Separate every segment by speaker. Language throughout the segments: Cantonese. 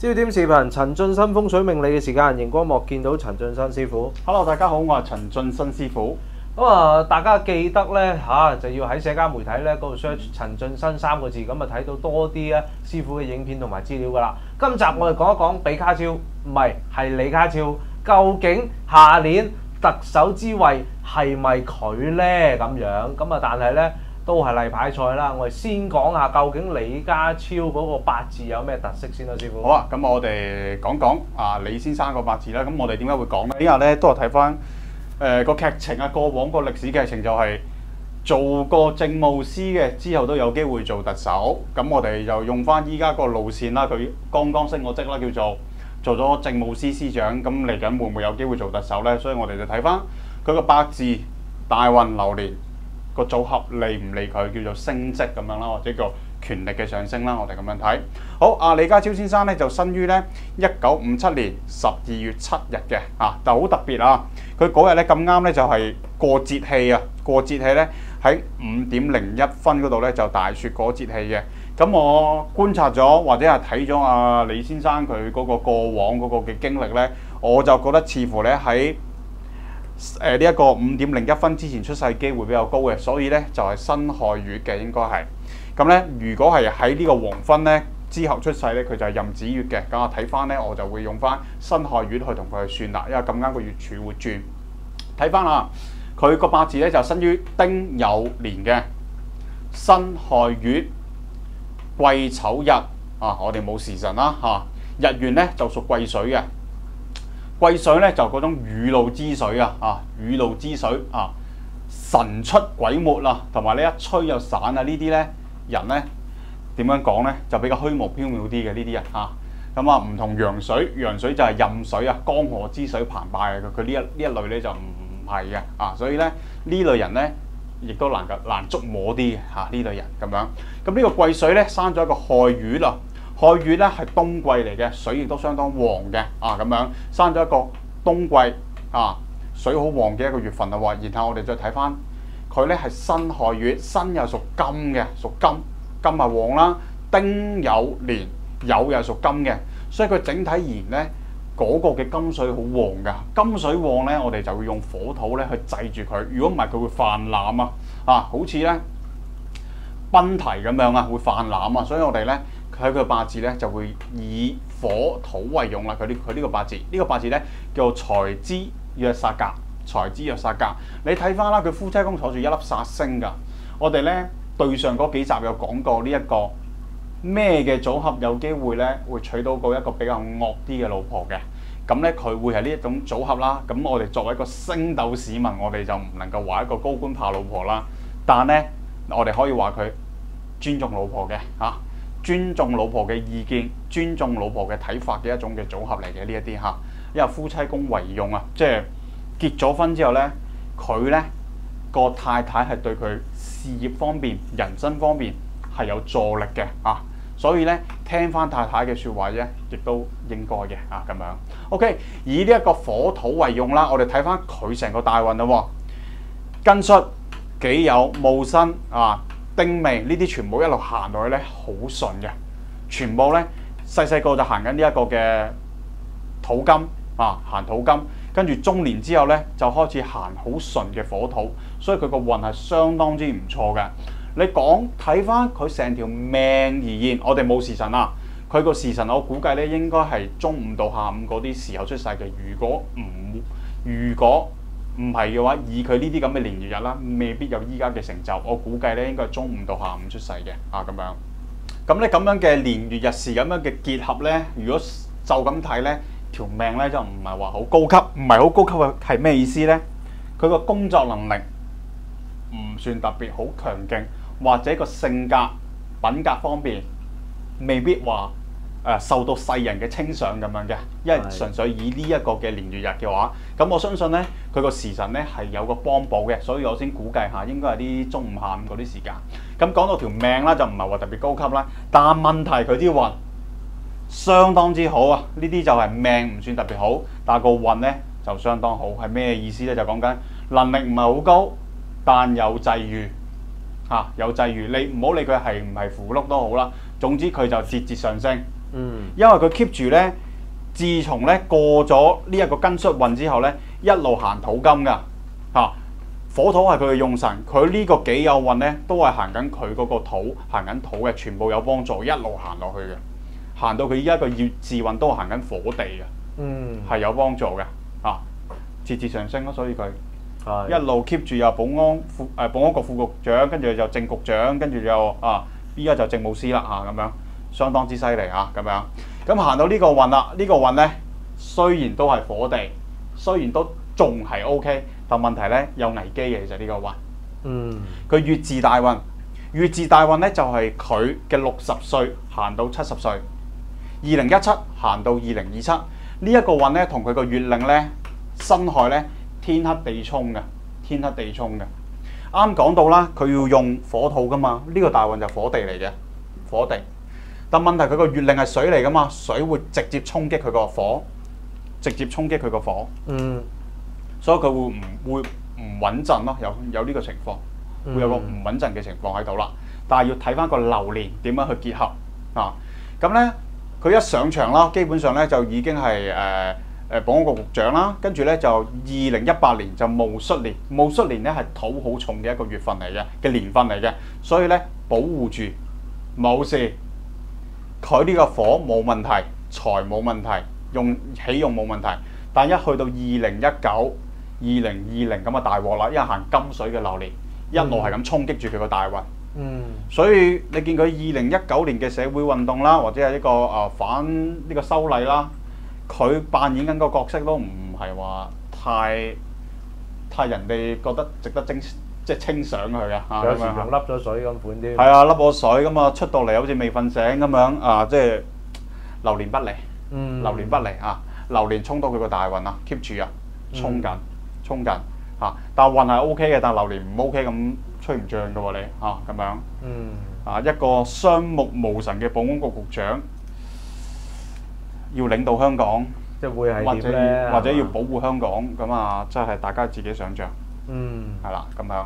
Speaker 1: 焦點視頻陳俊生風水命理嘅時間，熒光幕見到陳俊生師傅。
Speaker 2: Hello， 大家好，我係陳俊生師傅。
Speaker 1: 咁啊，大家記得咧就要喺社交媒體咧嗰度 search 陳俊生3個字，咁啊睇到多啲咧師傅嘅影片同埋資料噶啦。今集我哋講一講比卡超，唔係李家超，究竟下年特首之位係咪佢咧咁樣？咁啊，但係咧都係例牌賽啦。我哋先講下究竟李家超嗰個八字有咩特色先啦，師傅。
Speaker 2: 好啊，咁我哋講講李先生個八字啦。咁我哋點解會講呢？呢日咧都係睇翻個劇情啊，過往個歷史劇情就係做過政務司嘅，之後都有機會做特首。咁我哋就用翻依家個路線啦。佢剛剛升個職啦，叫做咗政務司司長。咁嚟緊會唔會有機會做特首呢？所以我哋就睇翻佢個八字大運流年個組合利唔利佢，叫做升職咁樣啦，或者叫權力嘅上升啦。我哋咁樣睇。好，李家超先生咧就生於咧1957年12月7日嘅，就好特別啊！佢嗰日咧咁啱咧就係過節氣啊！過節氣咧喺5點01分嗰度咧就大雪過節氣嘅。咁我觀察咗或者係睇咗李先生佢嗰個過往嗰個嘅經歷咧，我就覺得似乎咧喺呢一個5點01分之前出世機會比較高嘅，所以咧就係辛亥月嘅應該係。咁咧如果係喺呢個黃昏咧之後出世咧，佢就係壬子月嘅。咁我睇翻咧，我就會用翻辛亥月去同佢去算啦，因為咁啱個月柱會轉。睇翻佢個八字咧就生於丁酉年嘅辛亥月癸丑日我哋冇時辰啦日元咧就屬癸水嘅。癸水咧就嗰種雨露之水雨露之水神出鬼沒同埋呢一吹就散呢啲咧人咧點樣講咧就比較虛無縹緲啲嘅呢啲人咁唔同陽水，陽水就係壬水江河之水澎湃嘅，佢呢一類咧就唔係嘅所以咧呢類人咧亦都難捉摸啲嘅呢類人咁樣。咁呢個癸水咧生咗一個亥月啦，亥月咧係冬季嚟嘅，水亦都相當旺嘅咁樣生咗一個冬季水好旺嘅一個月份啦喎。然後我哋再睇翻佢咧係辛亥月，辛又屬金嘅，屬金，金係旺啦。丁酉年酉又屬金嘅，所以佢整體而言咧嗰個嘅金水好旺㗎。金水旺咧，我哋就會用火土咧去制住佢。如果唔係，佢會泛濫好似咧奔蹄咁樣會泛濫所以我哋咧喺佢八字咧就會以火土為用啦。佢呢個八字，呢個八字咧叫做財支約煞格，財支約煞格。你睇翻啦，佢夫妻宮坐住一粒煞星㗎。我哋咧對上嗰幾集有講過呢一個咩嘅組合有機會咧會娶到一個比較惡啲嘅老婆嘅。咁咧佢會係呢一種組合啦。咁我哋作為一個星斗市民，我哋就唔能夠話一個高官怕老婆啦。但咧我哋可以話佢尊重老婆嘅尊重老婆嘅意見，尊重老婆嘅睇法嘅一種嘅組合嚟嘅呢一啲因為夫妻宮為用即係結咗婚之後咧，佢咧個太太係對佢事業方面、人生方面係有助力嘅所以咧聽翻太太嘅説話啫，亦都應該嘅咁樣。OK， 以呢一個火土為用啦，我哋睇翻佢成個大運啦庚戌、己酉、戊申丁未呢啲全部一路行落去咧，好順嘅。全部咧細個就行緊呢一個嘅土金行土金，跟住中年之後咧就開始行好順嘅火土，所以佢個運係相當之唔錯嘅。你睇翻佢成條命而言，我哋冇時辰佢個時辰我估計咧應該係中午到下午嗰啲時候出世嘅。如果唔係嘅話，以佢呢啲咁嘅年月日啦，未必有依家嘅成就。我估計咧應該係中午到下午出世嘅咁樣。咁咧咁樣嘅年月日時咁樣嘅結合咧，如果就咁睇咧，條命咧就唔係話好高級，唔係好高級嘅係咩意思咧？佢個工作能力唔算特別好強勁，或者個性格品格方面未必話受到世人嘅稱賞咁樣嘅，因為純粹以呢一個嘅年月日嘅話，咁我相信咧佢個時辰咧係有個幫補嘅，所以我先估計下應該係啲中午下午嗰啲時間。咁講到條命啦，就唔係話特別高級啦，但問題佢啲運相當之好呢啲就係命唔算特別好，但係個運咧就相當好。係咩意思咧？就講緊能力唔係好高，但有際遇有際遇。你唔好理佢係唔係符祿都好啦，總之佢就節節上升。 因為佢 keep 住咧，自從咧過咗呢一個庚戌運之後咧，一路行土金㗎嚇。火土係佢嘅用神，佢呢個己酉運咧都係行緊佢嗰個土，行緊土嘅，全部有幫助，一路行落去嘅，行到佢依家個月字運都行緊火地嘅，係有幫助嘅啊，節節上升咯，所以佢一路 keep 住有保安局副局長，跟住就正局長，跟住又依家就政務司啦咁樣，相當之犀利咁樣。咁行到呢個運啦，呢個運咧雖然都係火地，雖然都仲係 OK。但問題咧有危機嘅，其實呢個運，佢月字大運，月字大運咧就係佢嘅60歲行到70歲，2017行到2027呢一個運咧，同佢個月令咧辛亥咧天克地沖嘅，天克地沖嘅。啱講到啦，佢要用火土噶嘛，呢個大運就火地嚟嘅，火地。但問題佢個月令係水嚟噶嘛，水會直接衝擊佢個火，直接衝擊佢個火。所以佢會唔穩陣咯？有呢個情況，會有個唔穩陣嘅情況喺度啦。但係要睇翻個流年點樣去結合啊！咁咧，佢一上場啦，基本上咧就已經係保安局局長啦。跟住咧就2018年就戊戌年，戊戌年咧係土好重嘅一個月份嚟嘅年份嚟嘅，所以咧保護住冇事。佢呢個火冇問題，財冇問題，起用冇問題。但一去到2020咁啊大鑊啦，因為行金水嘅流年，一路係咁衝擊住佢個大運。所以你見佢2019年嘅社會運動啦，或者係呢個反呢個修例啦，佢扮演緊個角色都唔係話太人哋覺得值得即係稱賞佢嘅。
Speaker 1: 有時仲笠咗水咁款啲。
Speaker 2: 係啊，笠咗水咁啊，出到嚟好似未瞓醒咁樣即係流年不利，流年不利流年衝到佢個大運，keep 住衝緊但運係 O K 嘅，但流年唔 O K 咁吹唔漲嘅喎你咁樣。一個雙目無神嘅保安局局長，要領導香港，
Speaker 1: 即係會係點咧？
Speaker 2: 或者要保護香港咁真係大家自己想像。係啦，咁樣。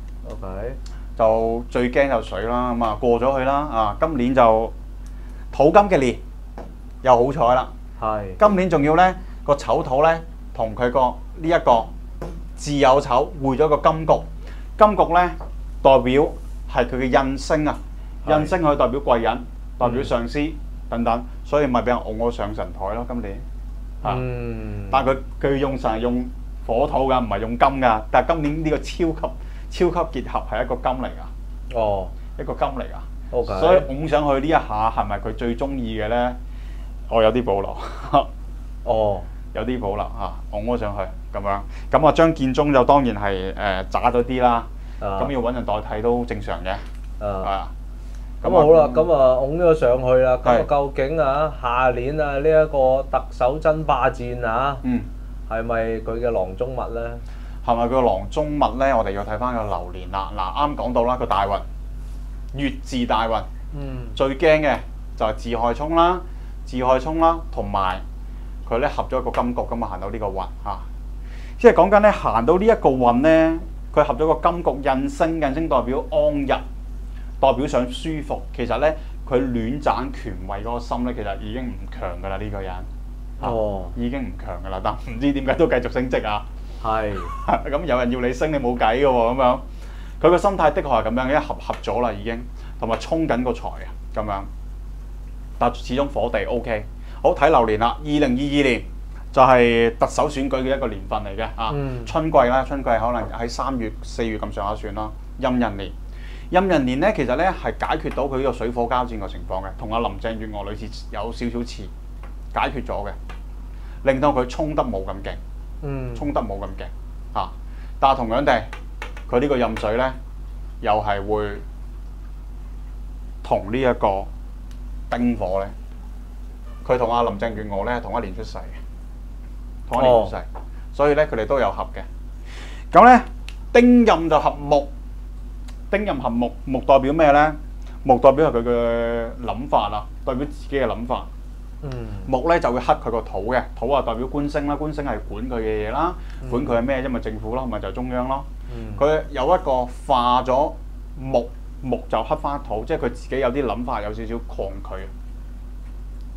Speaker 1: OK。
Speaker 2: 就最驚就水啦，過咗去啦今年就土金嘅年，又好彩啦。今年仲要咧個丑土咧同佢個呢一個巳酉丑匯咗個金局，金局咧代表係佢嘅印星印星可以代表貴人、代表上司等等，所以咪俾人拱我上神台咯。今年但係佢用神係用火土㗎，唔係用金㗎。但係今年呢個超級結合係一個金嚟㗎，一個金嚟㗎。所以拱上去呢一下係咪佢最中意嘅咧？我有啲保留，有啲保留拱咗上去咁樣。咁張建宗就當然係渣咗啲啦。咁要揾人代替都正常嘅。
Speaker 1: 咁好啦，咁拱咗上去啦。咁究竟下年呢一個特首爭霸戰係咪佢嘅囊中物咧？
Speaker 2: 係咪佢嘅囊中物咧？我哋要睇翻個流年啦。啱講到啦，個大運月字大運，最驚嘅就係巳亥沖啦。巳亥沖啦，同埋佢咧合咗一個金局咁行到呢個運即係講緊咧行到呢一個運咧，佢合咗個金局印星代表安逸，代表上舒服。其實咧佢戀棧權位嗰個心咧，其實已經唔強噶啦呢個人，已經唔強噶啦，但唔知點解都繼續升職咁有人要你升，你冇計嘅喎咁樣。佢個心態的確係咁樣，一合咗啦已經，同埋衝緊個財咁樣。但始終火地 OK， 好睇流年啦。2022年就係特首選舉嘅一個年份嚟嘅春季啦，春季可能喺3月、4月咁上下算啦。壬寅年，壬寅年咧其實咧係解決到佢呢個水火交戰嘅情況嘅，同阿林鄭月娥女士有少少似，解決咗嘅，令到佢衝得冇咁勁，衝得冇咁勁但係同樣地，佢呢個壬水咧又係會同呢一個丁火咧，佢同阿林鄭月娥咧係同一年出世嘅，同一年出世，所以咧佢哋都有合嘅。咁咧丁壬就合木，丁壬合木，木代表咩咧？木代表係佢嘅諗法代表自己嘅諗法。木咧就會克佢個土嘅，土代表官星啦，官星係管佢嘅嘢啦，管佢係咩？因為政府咯，咪就係中央咯。佢有一個化咗木就克翻土，即係佢自己有啲諗法，有少少抗拒，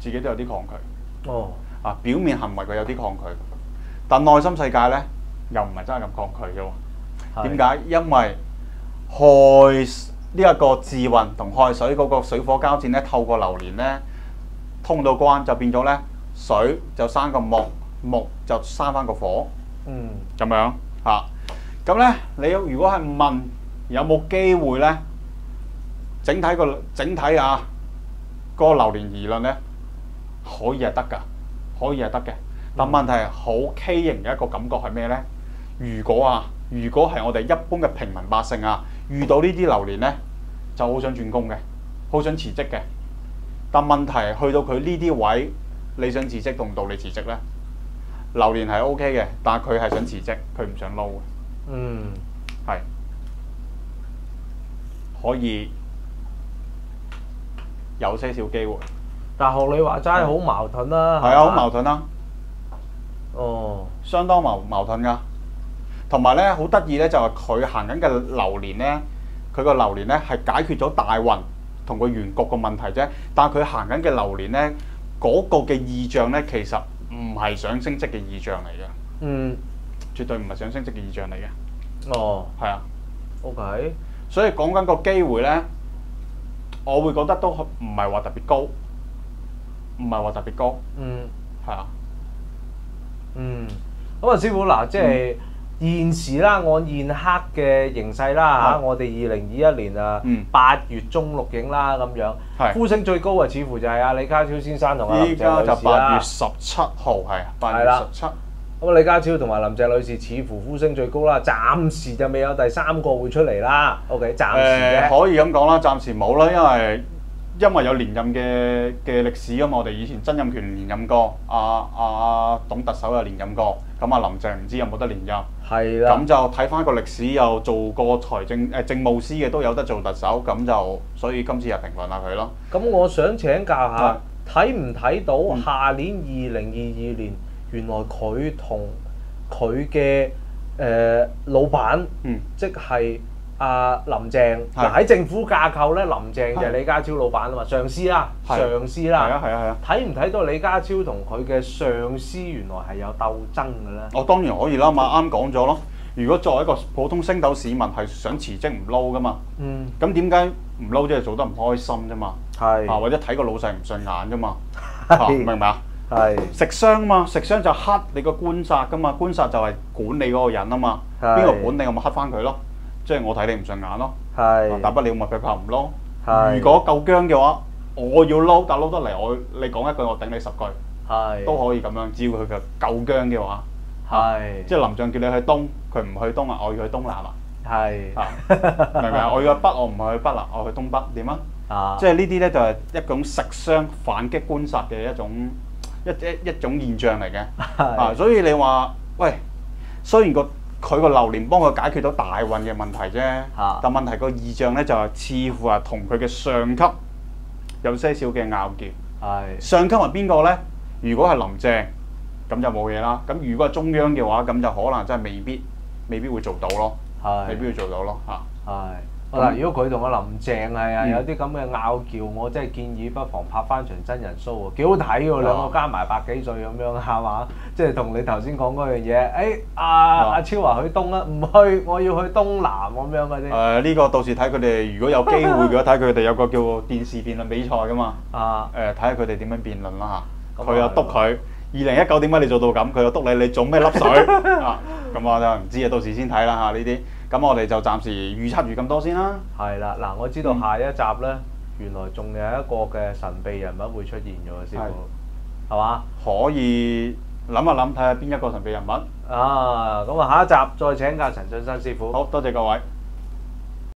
Speaker 2: 自己都有啲抗拒。
Speaker 1: 哦，
Speaker 2: 啊，表面行為佢有啲抗拒，但內心世界咧又唔係真係咁抗拒啫喎。點解？因為亥呢一個自運同亥水嗰個水火交戰咧，透過流年咧通到關，就變咗咧水就生個木，木就生翻個火，咁樣嚇。咁咧你如果係問有冇機會咧，整體啊個流年而論咧，可以係得㗎。可以係得嘅，但問題係好畸形嘅一個感覺係咩呢？如果係我哋一般嘅平民百姓啊，遇到呢啲流年呢，就好想轉工嘅，好想辭職嘅。但問題係去到佢呢啲位，你想辭職到唔到你辭職呢？流年係 OK 嘅，但係佢係想辭職，佢唔想撈嘅。係可以有些少機會。
Speaker 1: 但學你話齋好矛盾啦，
Speaker 2: 係啊，好矛盾啦。
Speaker 1: 哦，
Speaker 2: 相當矛盾㗎。同埋咧，好得意咧，就係佢行緊嘅流年咧，佢個流年咧係解決咗大運同個原局個問題啫。但係佢行緊嘅流年咧，嗰個嘅意象咧，其實唔係想升職嘅意象嚟嘅。絕對唔係想升職嘅意象嚟嘅。
Speaker 1: 哦，
Speaker 2: 係啊。
Speaker 1: OK。
Speaker 2: 所以講緊個機會咧，我會覺得都唔係話特別高。係啊。
Speaker 1: 咁啊，師傅嗱，即係現時啦，按現刻嘅形勢啦嚇，我哋2021年8月中錄影啦咁樣，呼聲最高啊，似乎就係阿李家超先生同阿林鄭女士啦。
Speaker 2: 依家就8月17號係8月17。
Speaker 1: 咁啊，李家超同埋林鄭女士似乎呼聲最高啦，暫時就未有第三個會出嚟啦。OK， 暫時嘅。
Speaker 2: 可以咁講啦，暫時冇啦，因為有連任嘅歷史啊嘛，我哋以前曾蔭權連任過，董特首又連任過，咁林鄭唔知有冇得連任。係啦。咁就睇翻個歷史，又做過政務司嘅都有得做特首，咁就所以今次就評論下佢咯。
Speaker 1: 咁我想請教下，睇唔睇到下年2022年，原來佢同佢嘅老闆，即係林鄭嗱，喺政府架構咧，林鄭就係李家超老闆啊嘛，上司啦。係啊。睇唔睇到李家超同佢嘅上司原來係有鬥爭嘅咧？我當然可以啦，啱講咗咯。如果作為一個普通星斗市民係想辭職唔撈噶嘛，咁點解唔撈啫？做得唔開心啫嘛，或者睇個老細唔順眼啫嘛，明唔明啊？食傷嘛，食傷就黑你個官殺噶嘛，官殺就係管理嗰個人啊嘛，邊個管理我咪黑翻佢咯。即係我睇你唔順眼咯，大不了咪佢怕唔撈。如果夠僵嘅話，我要撈，但撈得嚟你講一句，我頂你10句，都可以咁樣。只要佢夠僵嘅話，即係林鄭叫你去東，佢唔去東啊，我要去東南啊，明唔明啊？我要去北，我唔係去北啦，我去東北，點啊？即係呢啲咧就係一種食傷反擊官殺嘅一種現象嚟嘅。所以你話喂，雖然佢個流年幫佢解決到大運嘅問題啫，但問題個意象咧就係似乎係同佢嘅上級有些少嘅拗撬。上級係邊個咧？如果係林鄭，咁就冇嘢啦。咁如果係中央嘅話，咁就可能真係未必會做到咯。未必會做到咯嚇。嗱，如果佢同阿林鄭係有啲咁嘅拗撬，我真係建議不妨拍翻場真人 show 喎，幾好睇喎，兩個加埋百幾歲咁樣係嘛？即係同你頭先講嗰樣嘢，阿超話去東啦，唔去，我要去東南咁樣嗰啲。呢個到時睇佢哋，如果有機會嘅話，睇佢哋有個叫電視辯論比賽噶嘛。睇下佢哋點樣辯論啦嚇。佢又督佢，2019點解你做到咁？佢又督你做咩粒水啊？咁我就唔知啊，到時先睇啦嚇呢啲。咁我哋就暫時預測咁多先啦。係啦，嗱，我知道下一集咧，原來仲有一個嘅神秘人物會出現嘅喎，師傅，係嘛？可以諗一諗，睇下邊一個神秘人物。咁下一集再請教陳進新師傅。好多謝各位。